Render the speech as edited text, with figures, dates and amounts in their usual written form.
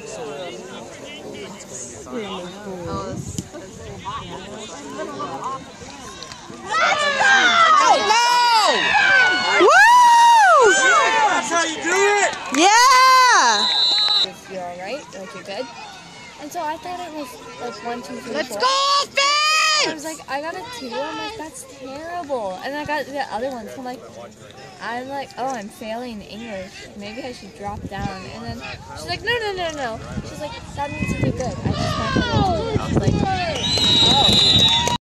You're alright, like you're good. And so I thought it was like 1, 2, 3, 4. Let's go, Finn! I was like, I got a 2. I'm like, that's terrible. And I got the other ones. I'm like, oh, I'm failing English. Maybe I should drop down. And then she's like, no. She's like, that means you did good. I just got a 2. I was like, oh.